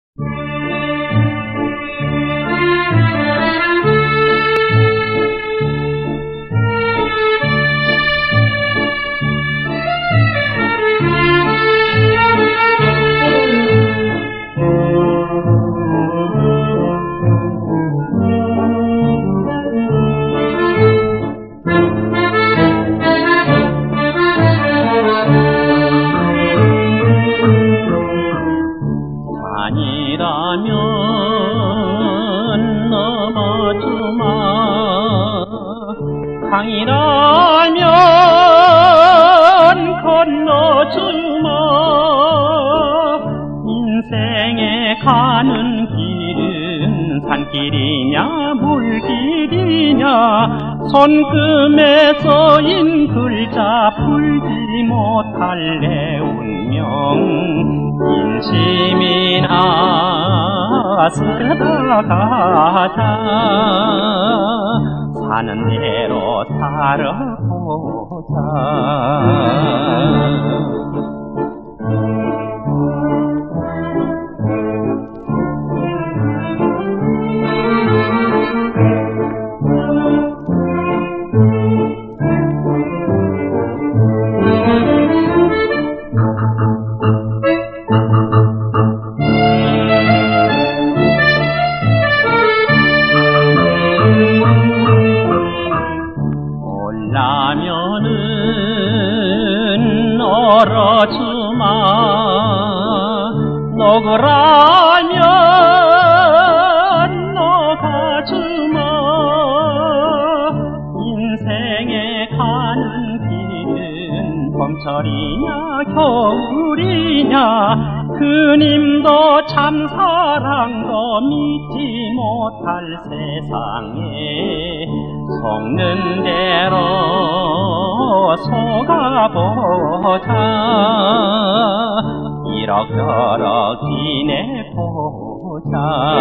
아니라면 넘어주마, 강이라면 건너주마. 인생에 가는 길은 산길이냐 물길이냐, 손금에 써인 글자 풀지 못할 내 운명. 인심이나 쓰다가자 사는 대로 살아보자. 라면은 얼어주마, 녹으라면 녹아주마. 인생에 가는 길은 봄철이냐 겨울이냐, 그님도 참 사랑도 믿지 못할 세상에 속는 대로 속아보자. 이럭저럭 지내보자.